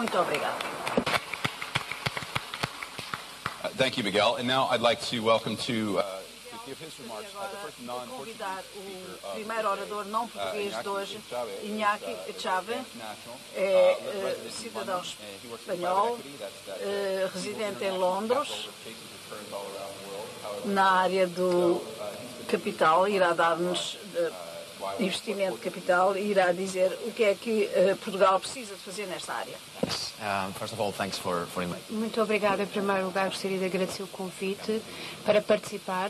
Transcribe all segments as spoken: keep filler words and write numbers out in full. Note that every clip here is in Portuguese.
Muito obrigada. Uh, thank you, Miguel. And now I'd like to welcome to uh, to give his remarks uh, the first Agora, non-Portuguese convidar speaker, o uh, primeiro orador não português uh, de hoje, Iñaki Iñaki Chávez, International, é uh, uh, resident in cidadão London, and he works in espanhol, private equity. That's- that's, uh, uh, residente People's em International Londres, Capital, which cases occurring all around the world. However, na área do capital, irá dar-nos uh, investimento de capital e irá dizer o que é que uh, Portugal precisa de fazer nesta área. Um, first of all, thanks for, for inviting me. Muito obrigada. Em primeiro lugar, gostaria de agradecer o convite para participar.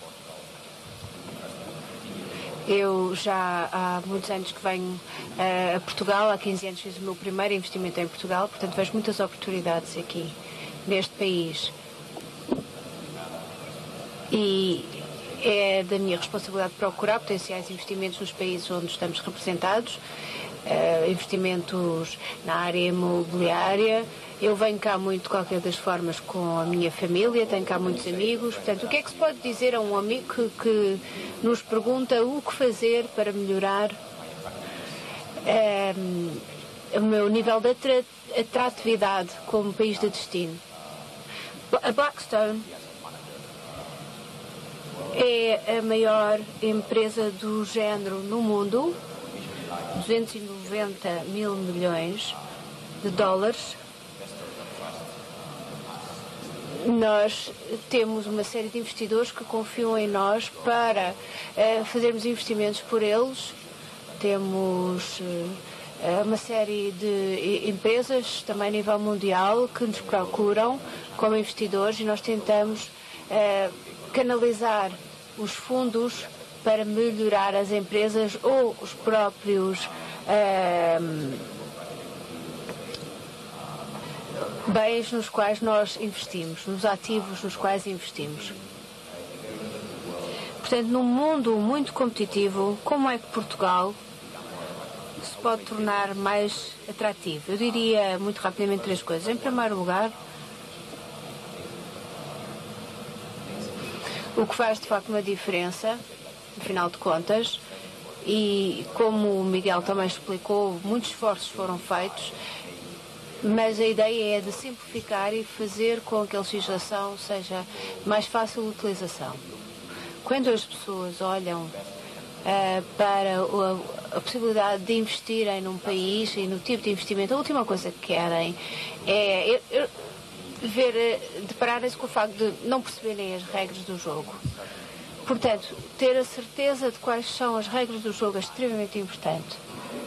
Eu já há muitos anos que venho uh, a Portugal, há quinze anos fiz o meu primeiro investimento em Portugal, portanto vejo muitas oportunidades aqui, neste país. E é da minha responsabilidade procurar potenciais investimentos nos países onde estamos representados, uh, investimentos na área imobiliária. Eu venho cá muito, de qualquer das formas, com a minha família, tenho cá muitos amigos. Portanto, o que é que se pode dizer a um amigo que, que nos pergunta o que fazer para melhorar um, o meu nível de atratividade como país de destino? A Blackstone é a maior empresa do género no mundo, duzentos e noventa mil milhões de dólares. Nós temos uma série de investidores que confiam em nós para uh, fazermos investimentos por eles. Temos uh, uma série de empresas, também a nível mundial, que nos procuram como investidores e nós tentamos uh, canalizar os fundos para melhorar as empresas ou os próprios uh, bens nos quais nós investimos, nos ativos nos quais investimos. Portanto, num mundo muito competitivo, como é que Portugal se pode tornar mais atrativo? Eu diria muito rapidamente três coisas. Em primeiro lugar, o que faz de facto uma diferença, no final de contas, e como o Miguel também explicou, muitos esforços foram feitos, mas a ideia é de simplificar e fazer com que a legislação seja mais fácil de utilização. Quando as pessoas olham uh, para a, a possibilidade de investirem num país e no tipo de investimento, a última coisa que querem é ver, depararem-se com o facto de não perceberem as regras do jogo. Portanto, ter a certeza de quais são as regras do jogo é extremamente importante.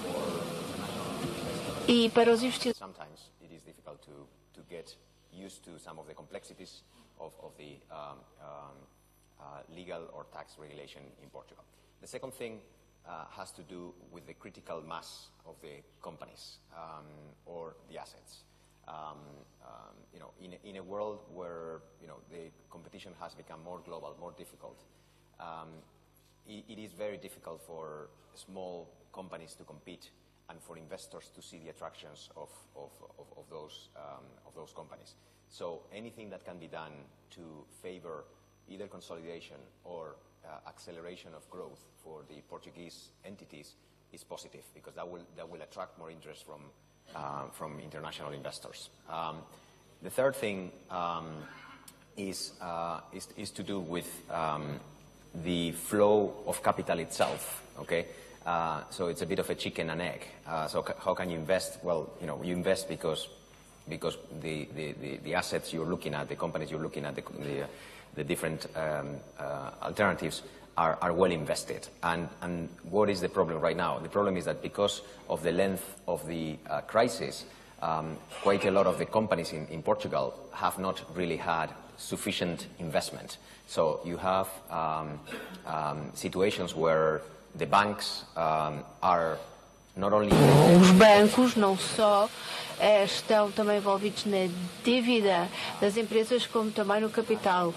E para os investidores, Sometimes it is difficult to, to get used to some of the complexities of, of the um, um, uh, legal or tax regulation in Portugal. The second thing uh, has to do with the critical mass of the companies um, or the assets. Um, um, you know, in, in a world where you know the competition has become more global, more difficult, um, it, it is very difficult for small companies to compete and for investors to see the attractions of, of, of, of, those, um, of those companies. So anything that can be done to favor either consolidation or uh, acceleration of growth for the Portuguese entities is positive, because that will, that will attract more interest from, uh, from international investors. Um, the third thing um, is, uh, is, is to do with um, the flow of capital itself, okay? Uh, so it's a bit of a chicken and egg. Uh, so c how can you invest? Well, you know, you invest because because the, the, the, the assets you're looking at, the companies you're looking at, the, the, uh, the different um, uh, alternatives are, are well invested. And, and what is the problem right now? The problem is that because of the length of the uh, crisis, um, quite a lot of the companies in, in Portugal have not really had sufficient investment. So you have um, um, situations where the banks um, are not only... Os bancos não só eh, estão também envolvidos na dívida das empresas, como também no capital.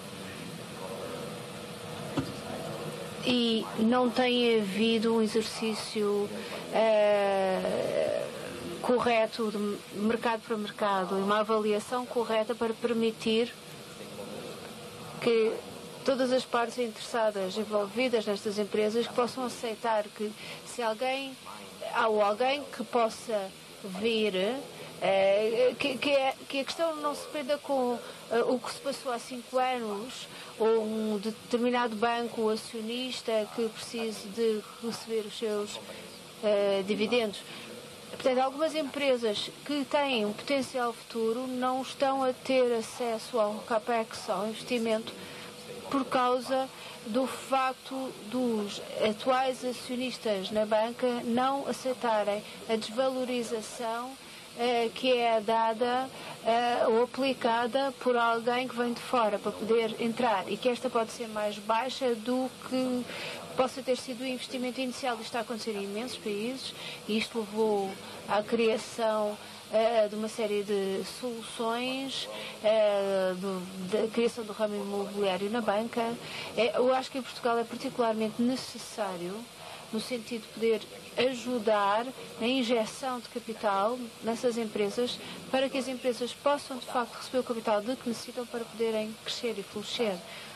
E não tem havido um exercício eh, correto de mercado para mercado, uma avaliação correta para permitir que todas as partes interessadas, envolvidas nestas empresas, que possam aceitar que se alguém, há alguém que possa vir, eh, que, que, é, que a questão não se prenda com uh, o que se passou há cinco anos, ou um determinado banco acionista que precise de receber os seus uh, dividendos. Portanto, algumas empresas que têm um potencial futuro não estão a ter acesso ao capex, ao investimento, por causa do facto dos atuais acionistas na banca não aceitarem a desvalorização eh, que é dada eh, ou aplicada por alguém que vem de fora para poder entrar, e que esta pode ser mais baixa do que possa ter sido o investimento inicial. Isto está a acontecer em imensos países e isto levou à criação uh, de uma série de soluções, uh, do, da criação do ramo imobiliário na banca. É, eu acho que em Portugal é particularmente necessário, no sentido de poder ajudar na injeção de capital nessas empresas, para que as empresas possam de facto receber o capital de que necessitam para poderem crescer e florescer.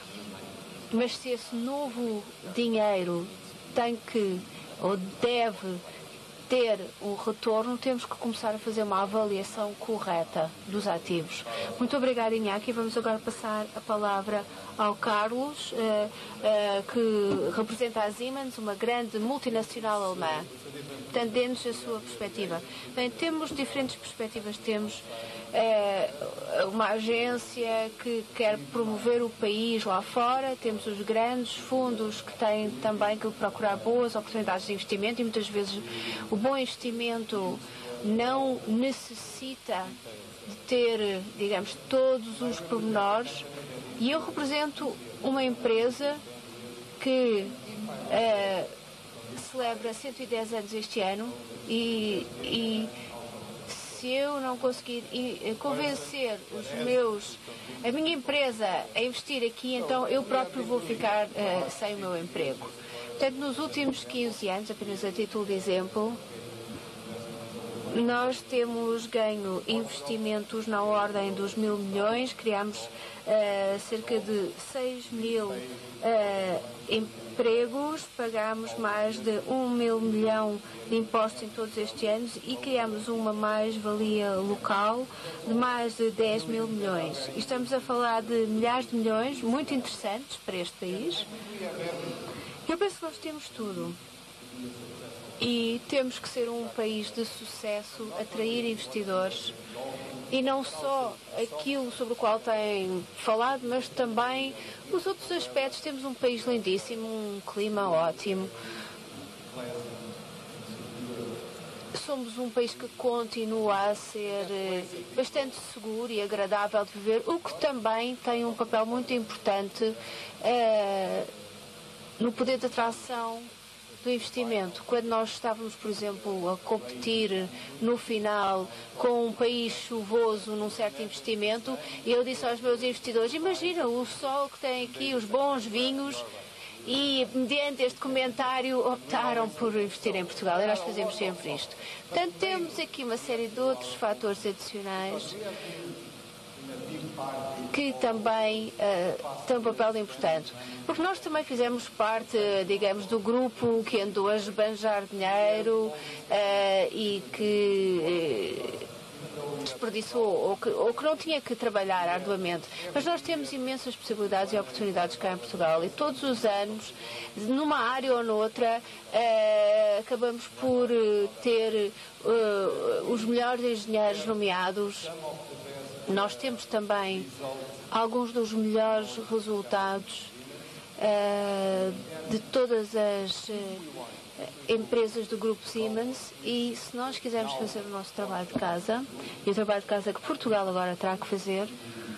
Mas se esse novo dinheiro tem que, ou deve ter um retorno, temos que começar a fazer uma avaliação correta dos ativos. Muito obrigada, Iñaki. Vamos agora passar a palavra ao Carlos, uh, uh, que representa a Siemens, uma grande multinacional alemã. Portanto, dê-nos a sua perspectiva. Bem, temos diferentes perspectivas. Temos uh, uma agência que quer promover o país lá fora, temos os grandes fundos que têm também que procurar boas oportunidades de investimento, e muitas vezes o bom investimento não necessita de ter, digamos, todos os pormenores. E eu represento uma empresa que uh, celebra cento e dez anos este ano, e, e se eu não conseguir convencer os meus, a minha empresa a investir aqui, então eu próprio vou ficar uh, sem o meu emprego. Portanto, nos últimos quinze anos, apenas a título de exemplo, nós temos ganho investimentos na ordem dos mil milhões, criamos uh, cerca de seis mil uh, empregos, pagamos mais de um mil milhão de impostos em todos estes anos e criamos uma mais-valia local de mais de dez mil milhões. E estamos a falar de milhares de milhões muito interessantes para este país. Eu penso que nós temos tudo. E temos que ser um país de sucesso, atrair investidores, e não só aquilo sobre o qual têm falado, mas também os outros aspectos. Temos um país lindíssimo, um clima ótimo. Somos um país que continua a ser bastante seguro e agradável de viver, o que também tem um papel muito importante uh, no poder de atração do investimento. Quando nós estávamos, por exemplo, a competir no final com um país chuvoso num certo investimento, eu disse aos meus investidores: imagina o sol que tem aqui, os bons vinhos, e mediante este comentário optaram por investir em Portugal, e nós fazemos sempre isto. Portanto, temos aqui uma série de outros fatores adicionais que também uh, têm um papel importante, porque nós também fizemos parte, digamos, do grupo que andou a esbanjar dinheiro uh, e que uh, desperdiçou, ou que, ou que não tinha que trabalhar arduamente. Mas nós temos imensas possibilidades e oportunidades cá em Portugal, e todos os anos, numa área ou noutra, uh, acabamos por uh, ter uh, os melhores engenheiros nomeados. Nós temos também alguns dos melhores resultados uh, de todas as uh, empresas do grupo Siemens, e se nós quisermos fazer o nosso trabalho de casa, e o trabalho de casa que Portugal agora terá que fazer,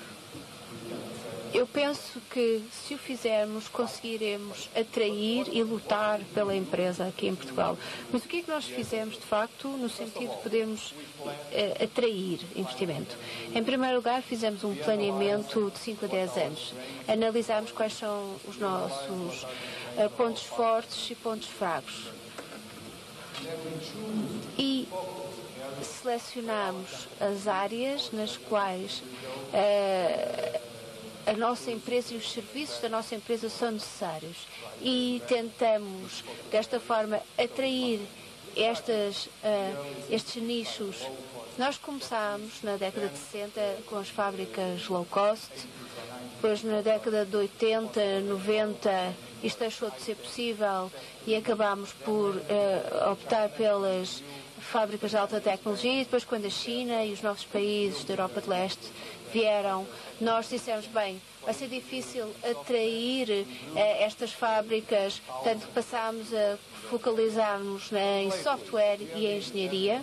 eu penso que, se o fizermos, conseguiremos atrair e lutar pela empresa aqui em Portugal. Mas o que é que nós fizemos, de facto, no sentido de podermos uh, atrair investimento? Em primeiro lugar, fizemos um planeamento de cinco a dez anos. Analisámos quais são os nossos uh, pontos fortes e pontos fracos. E selecionámos as áreas nas quais Uh, a nossa empresa e os serviços da nossa empresa são necessários, e tentamos, desta forma, atrair estas, uh, estes nichos Nós começámos na década de sessenta com as fábricas low cost, depois na década de oitenta, noventa, isto deixou de ser possível e acabámos por uh, optar pelas fábricas de alta tecnologia, e depois quando a China e os novos países da Europa de Leste vieram, nós dissemos, bem, vai ser difícil atrair uh, estas fábricas, portanto passámos a focalizar-nos em software e em engenharia.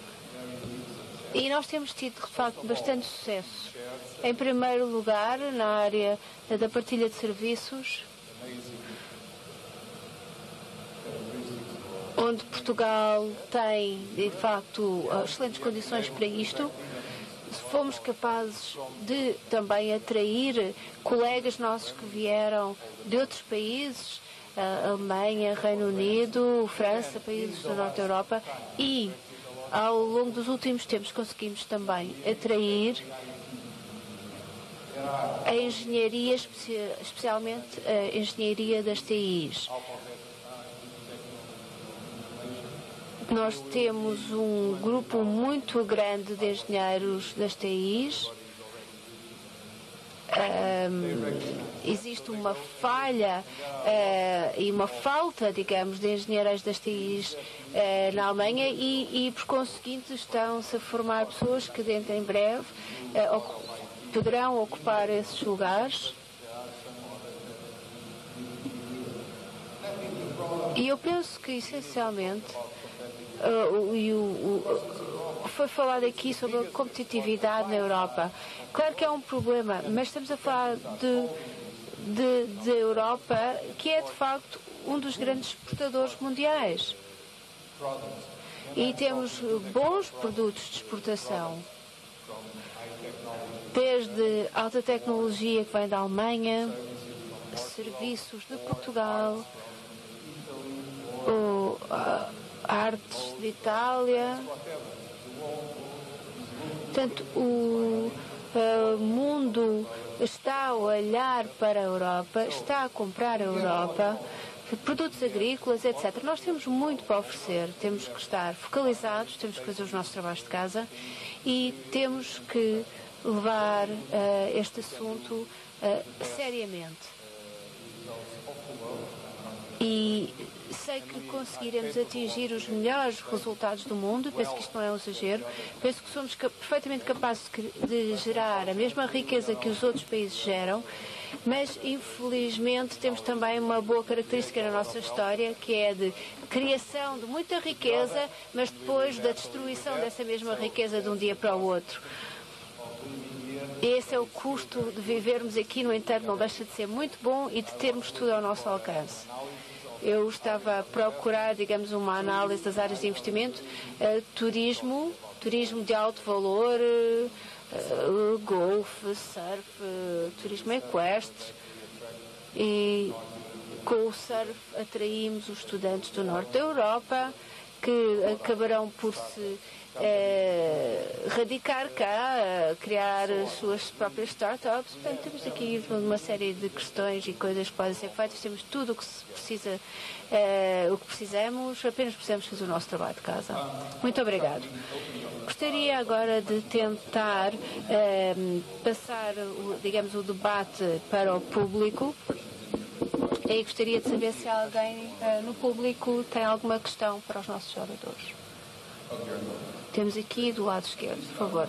E nós temos tido, de facto, bastante sucesso. Em primeiro lugar, na área da partilha de serviços, onde Portugal tem, de facto, excelentes condições para isto. Fomos capazes de também atrair colegas nossos que vieram de outros países, a Alemanha, Reino Unido, França, países do Norte da Europa, e ao longo dos últimos tempos conseguimos também atrair a engenharia, especialmente a engenharia das T Is. Nós temos um grupo muito grande de engenheiros das T Is. Um, existe uma falha uh, e uma falta, digamos, de engenheiros das T Is uh, na Alemanha e, e, por conseguinte, estão-se a formar pessoas que, dentro em breve, uh, poderão ocupar esses lugares. E eu penso que, essencialmente, uh, o, o, o, foi falado aqui sobre a competitividade na Europa. Claro que é um problema, mas estamos a falar de, de, de Europa, que é, de facto, um dos grandes exportadores mundiais. E temos bons produtos de exportação, desde alta tecnologia que vem da Alemanha, serviços de Portugal, ou, uh, artes de Itália. Portanto, o uh, mundo está a olhar para a Europa, está a comprar a Europa, produtos agrícolas, etcétera. Nós temos muito para oferecer, temos que estar focalizados, temos que fazer os nossos trabalhos de casa e temos que levar uh, este assunto uh, seriamente. E sei que conseguiremos atingir os melhores resultados do mundo, penso que isto não é um exagero, penso que somos ca- perfeitamente capazes de, de gerar a mesma riqueza que os outros países geram, mas infelizmente temos também uma boa característica na nossa história, que é de criação de muita riqueza, mas depois da destruição dessa mesma riqueza de um dia para o outro. Esse é o custo de vivermos aqui, no entanto, não deixa de ser muito bom e de termos tudo ao nosso alcance. Eu estava a procurar, digamos, uma análise das áreas de investimento, uh, turismo, turismo de alto valor, uh, uh, golfe, surf, uh, turismo equestre. E com o surf atraímos os estudantes do norte da Europa, que acabarão por se uh, radicar cá, uh, criar as suas próprias startups. Portanto, temos aqui uma série de questões e coisas que podem ser feitas. Temos tudo o que se precisa, uh, o que precisamos, apenas precisamos fazer o nosso trabalho de casa. Muito obrigado. Gostaria agora de tentar uh, passar, o, digamos, o debate para o público. E gostaria de saber se alguém uh, no público tem alguma questão para os nossos oradores. Temos aqui do lado esquerdo, por favor.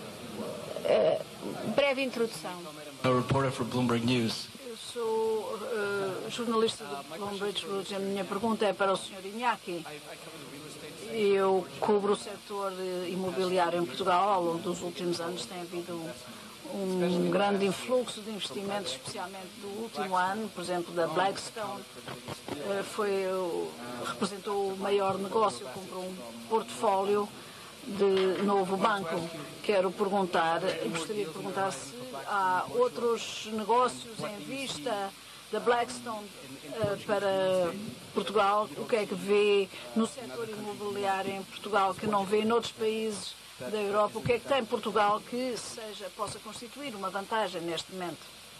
Uh, breve introdução. A reporter for Bloomberg News. Eu sou uh, jornalista do Bloomberg News e a minha pergunta é para o senhor Iñaki. Eu cubro o setor imobiliário em Portugal. Ao longo dos últimos anos tem havido um grande influxo de investimentos, especialmente do último ano, por exemplo, da Blackstone. Foi, representou o maior negócio, comprou um portfólio de novo banco. Quero perguntar, gostaria de perguntar se há outros negócios em vista da Blackstone para Portugal, o que é que vê no setor imobiliário em Portugal que não vê noutros países da Europa, o que é que tem Portugal que seja, possa constituir uma vantagem neste momento?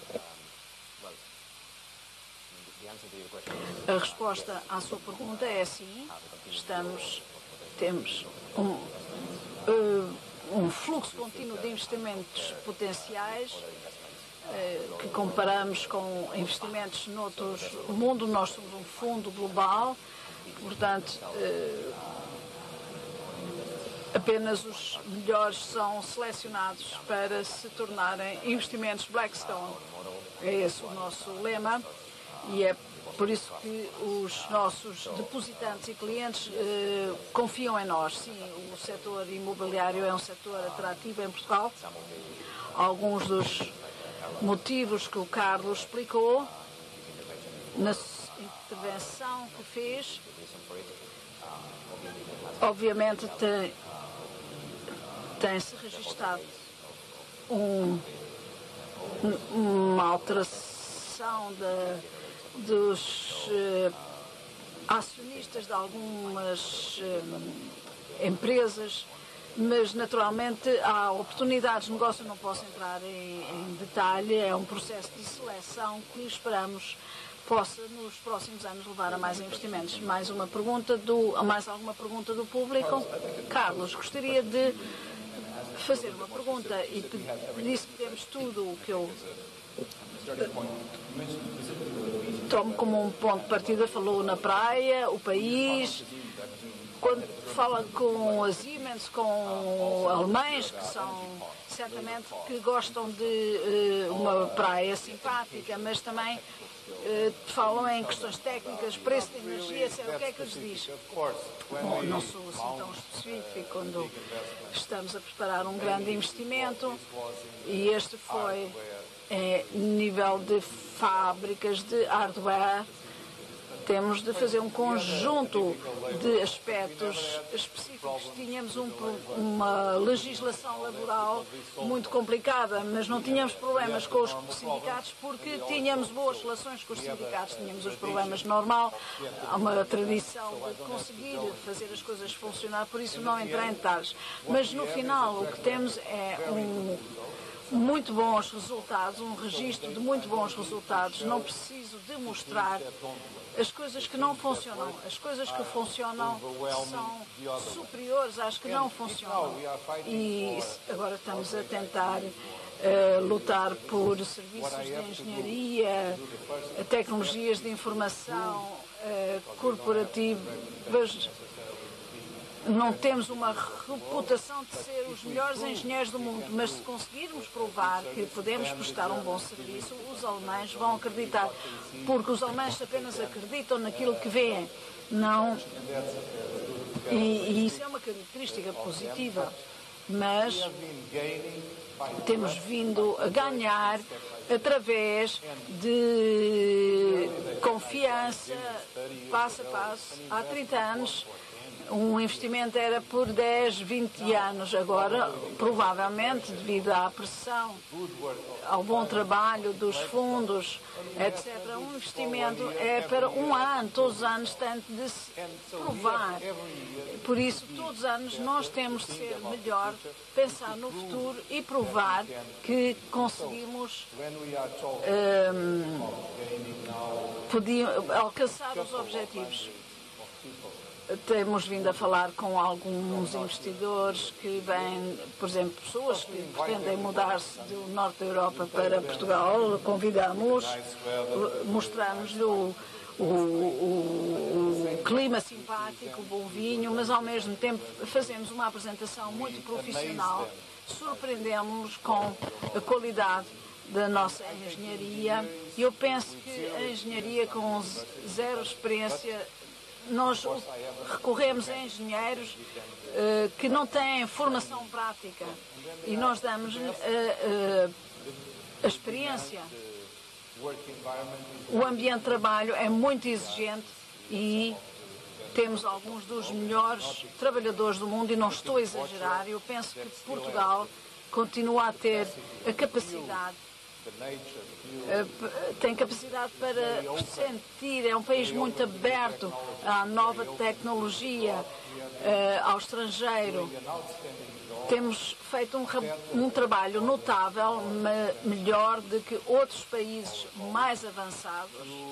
A resposta à sua pergunta é sim. Estamos, temos um, uh, um fluxo contínuo de investimentos potenciais que comparamos com investimentos noutros do mundo. Nós somos um fundo global, portanto, apenas os melhores são selecionados para se tornarem investimentos Blackstone. É esse o nosso lema e é por isso que os nossos depositantes e clientes eh, confiam em nós. Sim, o setor imobiliário é um setor atrativo em Portugal. Alguns dos motivos que o Carlos explicou na intervenção que fez, obviamente tem, tem-se registado um, uma alteração da dos eh, acionistas de algumas eh, empresas, mas naturalmente há oportunidades de negócio, não posso entrar em, em detalhe, é um processo de seleção que esperamos possa nos próximos anos levar a mais investimentos. Mais uma pergunta do, mais alguma pergunta do público? Carlos, gostaria de fazer uma pergunta e disse que temos tudo o que eu tomo como um ponto de partida. Falou na praia, o país. Quando fala com as Siemens, com alemães, que são certamente que gostam de uh, uma praia simpática, mas também uh, falam em questões técnicas, preço de energia, etcétera. O que é que lhes diz? Bom, não sou assim tão específico quando estamos a preparar um grande investimento e este foi é, nível de fábricas de hardware. Temos de fazer um conjunto de aspectos específicos. Tínhamos um, uma legislação laboral muito complicada, mas não tínhamos problemas com os sindicatos porque tínhamos boas relações com os sindicatos. Tínhamos os problemas normal, há uma tradição de conseguir fazer as coisas funcionar, por isso não entrei em detalhes. Mas no final o que temos é um muito bons resultados, um registro de muito bons resultados. Não preciso demonstrar as coisas que não funcionam. As coisas que funcionam são superiores às que não funcionam. E agora estamos a tentar uh, lutar por serviços de engenharia, tecnologias de informação uh, corporativas. Não temos uma reputação de ser os melhores engenheiros do mundo, mas se conseguirmos provar que podemos prestar um bom serviço, os alemães vão acreditar, porque os alemães apenas acreditam naquilo que veem, não. E, e isso é uma característica positiva, mas temos vindo a ganhar através de confiança, passo a passo. Há trinta anos um investimento era por dez, vinte anos. Agora, provavelmente, devido à pressão, ao bom trabalho dos fundos, etcétera, um investimento é para um ano. Todos os anos tem de se provar. Por isso, todos os anos nós temos de ser melhor, pensar no futuro e provar que conseguimos um, podia, alcançar os objetivos. Temos vindo a falar com alguns investidores que vêm, por exemplo, pessoas que pretendem mudar-se do norte da Europa para Portugal. Convidamos-los, mostramos-lhe o, o, o, o clima simpático, o bom vinho, mas ao mesmo tempo fazemos uma apresentação muito profissional. Surpreendemos-nos com a qualidade da nossa engenharia. E eu penso que a engenharia com zero experiência, nós recorremos a engenheiros uh, que não têm formação prática e nós damos uh, uh, a experiência. O ambiente de trabalho é muito exigente e temos alguns dos melhores trabalhadores do mundo, e não estou a exagerar. Eu penso que Portugal continua a ter a capacidade, tem capacidade para sentir, é um país muito aberto à nova tecnologia, ao estrangeiro. Temos feito um, um trabalho notável, melhor do que outros países mais avançados,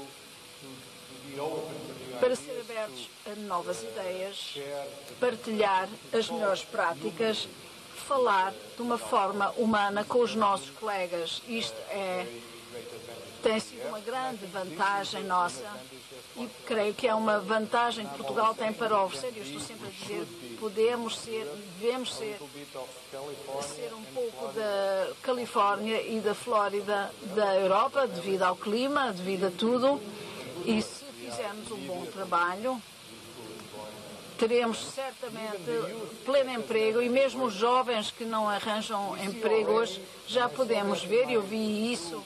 para ser abertos a novas ideias, partilhar as melhores práticas, falar de uma forma humana com os nossos colegas. Isto é, tem sido uma grande vantagem nossa e creio que é uma vantagem que Portugal tem para oferecer. Eu estou sempre a dizer que podemos ser, devemos ser, ser um pouco da Califórnia e da Flórida da Europa, devido ao clima, devido a tudo. E se fizermos um bom trabalho, teremos certamente pleno emprego, e mesmo os jovens que não arranjam emprego hoje, já podemos ver, eu vi isso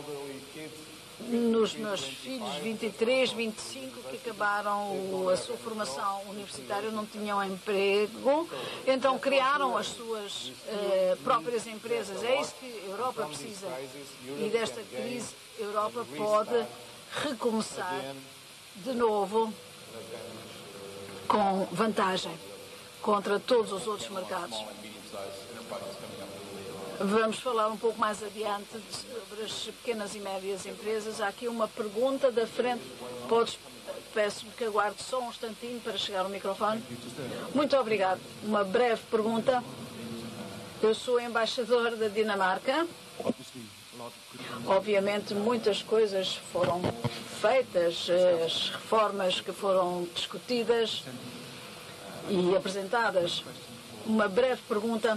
nos meus filhos, vinte e três, vinte e cinco, que acabaram a sua formação universitária, não tinham emprego, então criaram as suas eh, próprias empresas. É isso que a Europa precisa. E desta crise, a Europa pode recomeçar de novo com vantagem contra todos os outros mercados. Vamos falar um pouco mais adiante sobre as pequenas e médias empresas. Há aqui uma pergunta da frente. Podes, peço-me que aguarde só um instantinho para chegar ao microfone. Muito obrigado. Uma breve pergunta. Eu sou embaixador da Dinamarca. Obviamente muitas coisas foram feitas, as reformas que foram discutidas e apresentadas. Uma breve pergunta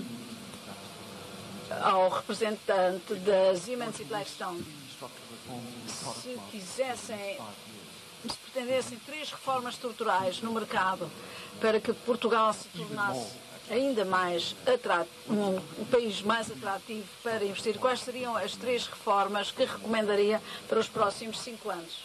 ao representante da Siemens e Blackstone. Se quisessem, se pretendessem três reformas estruturais no mercado para que Portugal se tornasse ainda mais atrativo, um, um país mais atrativo para investir, quais seriam as três reformas que recomendaria para os próximos cinco anos?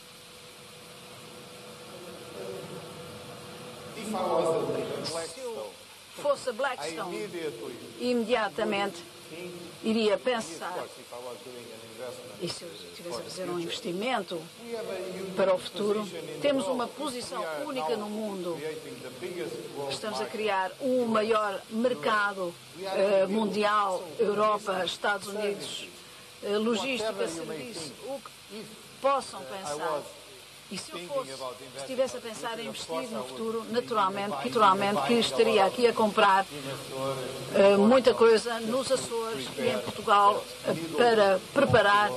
Se eu fosse a Blackstone, imediatamente iria pensar, e se eu estivesse a fazer um investimento para o futuro, temos uma posição única no mundo. Estamos a criar um maior mercado uh, mundial, Europa, Estados Unidos, uh, logística, serviço, o que possam pensar. E se eu fosse, se estivesse a pensar em investir no futuro, naturalmente, naturalmente que estaria aqui a comprar uh, muita coisa nos Açores e em Portugal uh, para preparar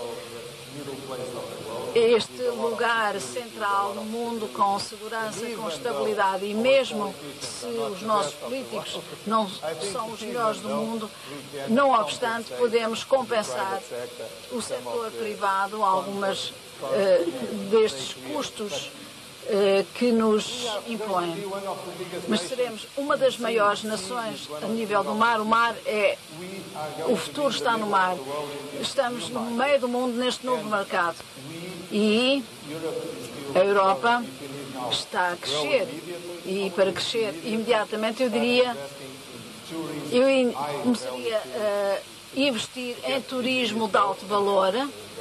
este lugar central no mundo com segurança, com estabilidade. E mesmo se os nossos políticos não são os melhores do mundo, não obstante, podemos compensar o setor privado algumas Uh, destes custos uh, que nos impõem. Mas seremos uma das maiores nações a nível do mar. O mar é... O futuro está no mar. Estamos no meio do mundo neste novo mercado. E a Europa está a crescer. E para crescer imediatamente, eu diria, eu começaria a investir em turismo de alto valor,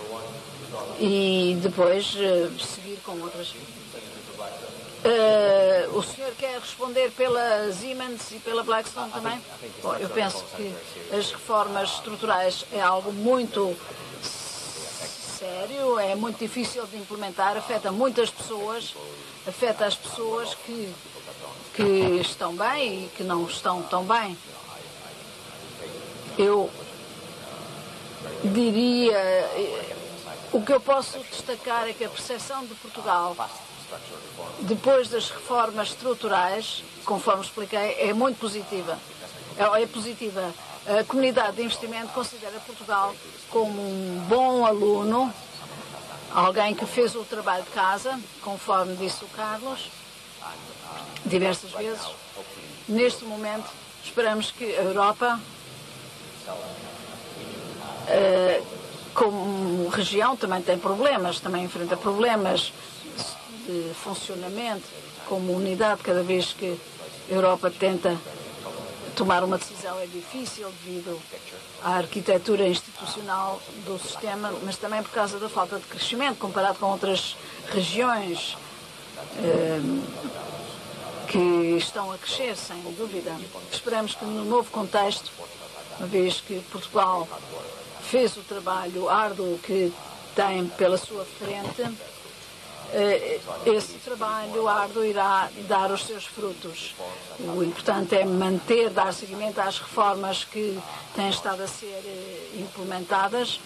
e depois uh, seguir com outras. Uh, o senhor quer responder pela Siemens e pela Blackstone também? Bom, eu penso que as reformas estruturais é algo muito sério, é muito difícil de implementar, afeta muitas pessoas, afeta as pessoas que, que estão bem e que não estão tão bem. Eu diria... O que eu posso destacar é que a percepção de Portugal, depois das reformas estruturais, conforme expliquei, é muito positiva. É, é positiva. A comunidade de investimento considera Portugal como um bom aluno, alguém que fez o trabalho de casa, conforme disse o Carlos, diversas vezes. Neste momento, esperamos que a Europa... Uh, como região também tem problemas, também enfrenta problemas de funcionamento como unidade. Cada vez que a Europa tenta tomar uma decisão é difícil devido à arquitetura institucional do sistema, mas também por causa da falta de crescimento comparado com outras regiões eh, que estão a crescer, sem dúvida. Esperamos que no novo contexto, uma vez que Portugal fez o trabalho árduo que tem pela sua frente, esse trabalho árduo irá dar os seus frutos. O importante é manter, dar seguimento às reformas que têm estado a ser implementadas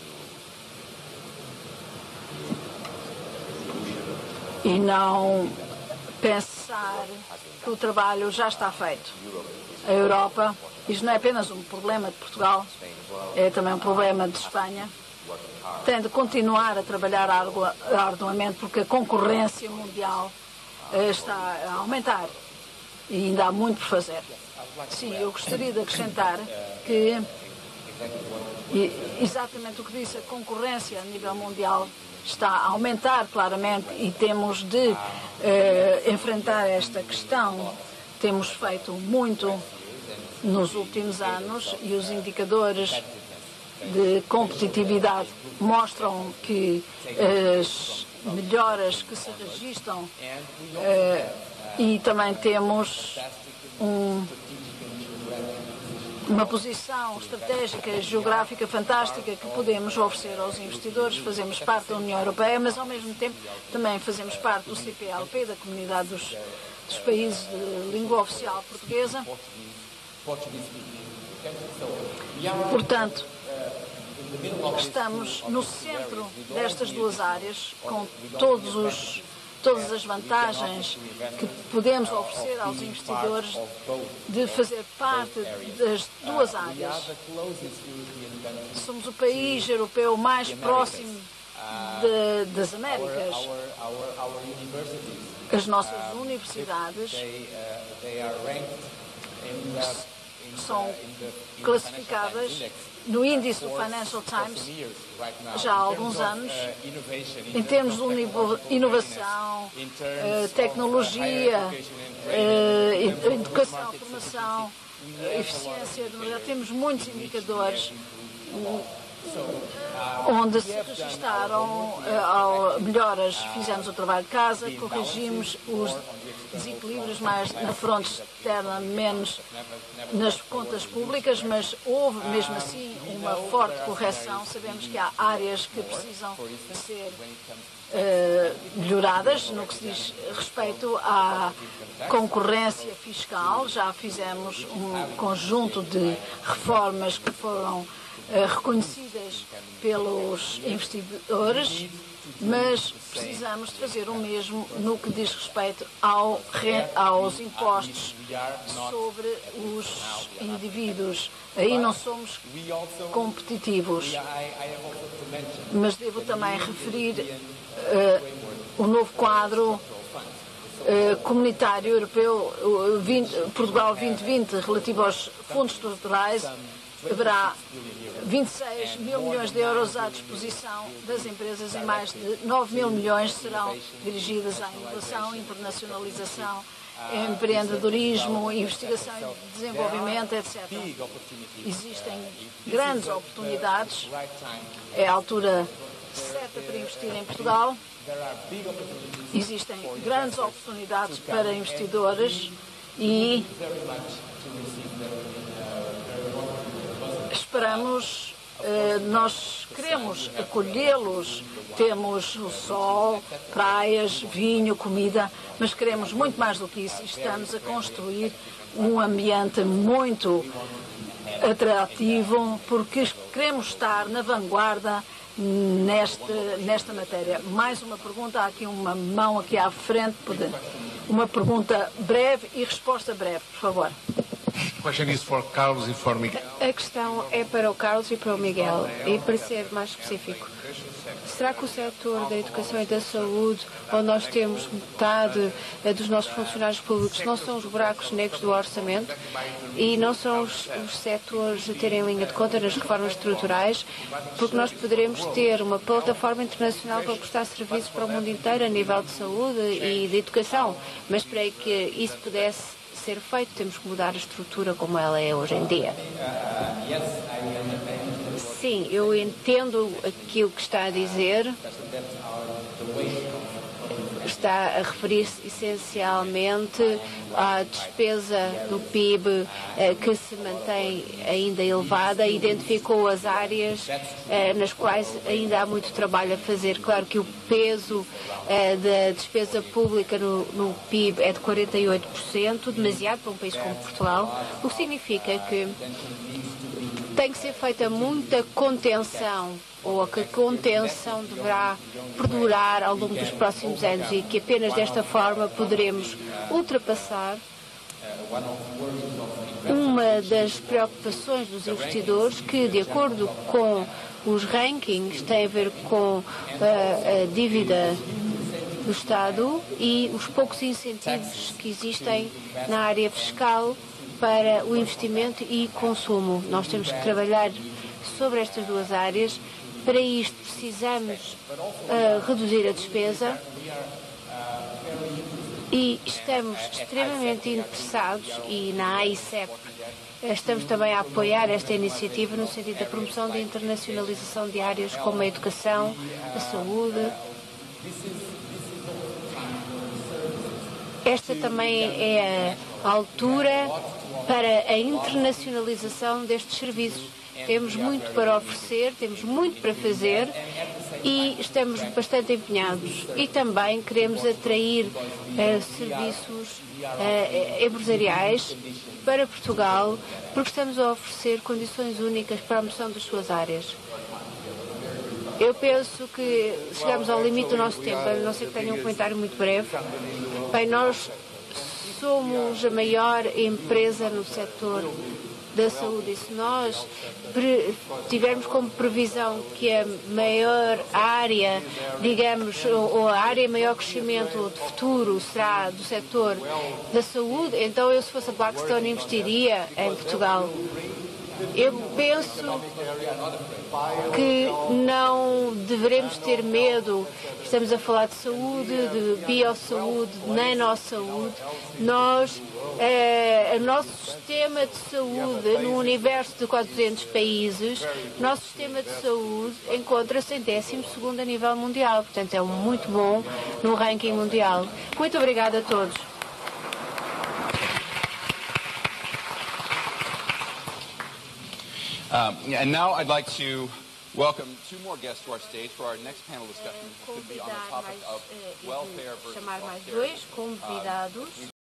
e não pensar que o trabalho já está feito. A Europa, isto não é apenas um problema de Portugal, é também um problema de Espanha, tem de continuar a trabalhar arduamente porque a concorrência mundial está a aumentar e ainda há muito por fazer. Sim, eu gostaria de acrescentar que exatamente o que disse, a concorrência a nível mundial está a aumentar claramente e temos de eh, enfrentar esta questão. Temos feito muito nos últimos anos e os indicadores de competitividade mostram que as melhoras que se registram eh, e também temos um, uma posição estratégica e geográfica fantástica que podemos oferecer aos investidores. Fazemos parte da União Europeia, mas ao mesmo tempo também fazemos parte do C P L P, da Comunidade dos, dos Países de Língua Oficial Portuguesa. Portanto, estamos no centro destas duas áreas, com todos os, todas as vantagens que podemos oferecer aos investidores de fazer parte das duas áreas. Somos o país europeu mais próximo de, das Américas. As nossas universidades são classificadas no índice do Financial Times já há alguns anos, em termos de inovação, tecnologia, educação, formação, eficiência, já temos muitos indicadores onde se registaram uh, melhoras. Fizemos o trabalho de casa, corrigimos os desequilíbrios mais na fronte externa, menos nas contas públicas, mas houve mesmo assim uma forte correção. Sabemos que há áreas que precisam ser uh, melhoradas no que se diz respeito à concorrência fiscal. Já fizemos um conjunto de reformas que foram reconhecidas pelos investidores, mas precisamos de fazer o mesmo no que diz respeito ao, aos impostos sobre os indivíduos. Aí não somos competitivos. Mas devo também referir uh, o novo quadro uh, comunitário europeu, uh, vinte, Portugal vinte vinte, relativo aos fundos estruturais. Haverá vinte e seis mil milhões de euros à disposição das empresas e mais de nove mil milhões serão dirigidas à inovação, internacionalização, empreendedorismo, investigação e desenvolvimento, etcétera. Existem grandes oportunidades, é a altura certa para investir em Portugal. Existem grandes oportunidades para investidores e esperamos, eh, nós queremos acolhê-los, temos o sol, praias, vinho, comida, mas queremos muito mais do que isso. Estamos a construir um ambiente muito atrativo porque queremos estar na vanguarda nesta, nesta matéria. Mais uma pergunta, há aqui uma mão aqui à frente, uma pergunta breve e resposta breve, por favor. A questão é para o Carlos e para o Miguel, e para ser mais específico. Será que o setor da educação e da saúde, onde nós temos metade dos nossos funcionários públicos, não são os buracos negros do orçamento e não são os, os setores a terem linha de conta nas reformas estruturais, porque nós poderemos ter uma plataforma internacional para prestar serviços para o mundo inteiro a nível de saúde e de educação, mas para que isso pudesse ser feito, temos que mudar a estrutura como ela é hoje em dia. Sim, eu entendo aquilo que está a dizer. está a referir-se essencialmente à despesa do P I B eh, que se mantém ainda elevada, identificou as áreas eh, nas quais ainda há muito trabalho a fazer. Claro que o peso eh, da despesa pública no, no P I B é de quarenta e oito por cento, demasiado para um país como Portugal, o que significa que tem que ser feita muita contenção, ou que a contenção deverá perdurar ao longo dos próximos anos e que apenas desta forma poderemos ultrapassar uma das preocupações dos investidores que, de acordo com os rankings, tem a ver com a, a dívida do Estado e os poucos incentivos que existem na área fiscal para o investimento e consumo. Nós temos que trabalhar sobre estas duas áreas. Para isto precisamos uh, reduzir a despesa e estamos extremamente interessados, e na A I C E P estamos também a apoiar esta iniciativa no sentido da promoção da internacionalização de áreas como a educação, a saúde. Esta também é a altura para a internacionalização destes serviços. Temos muito para oferecer, temos muito para fazer e estamos bastante empenhados. E também queremos atrair uh, serviços uh, empresariais para Portugal, porque estamos a oferecer condições únicas para a promoção das suas áreas. Eu penso que chegamos ao limite do nosso tempo, a não ser que tenha um comentário muito breve. Bem, nós somos a maior empresa no setor da saúde e se nós tivermos como previsão que a maior área, digamos, ou a área de maior crescimento de futuro será do setor da saúde, então eu, se fosse a Blackstone, investiria em Portugal. Eu penso que não devemos ter medo. Estamos a falar de saúde, de biossaúde, de nanosaúde. Nós, eh, o nosso sistema de saúde, no universo de quatrocentos países, o nosso sistema de saúde encontra-se em décimo segundo a nível mundial. Portanto, é muito bom no ranking mundial. Muito obrigada a todos. Um, and now I'd like to welcome two more guests to our stage for our next panel discussion, which could be on the topic of welfare versus Chamar mais austerity. dois convidados.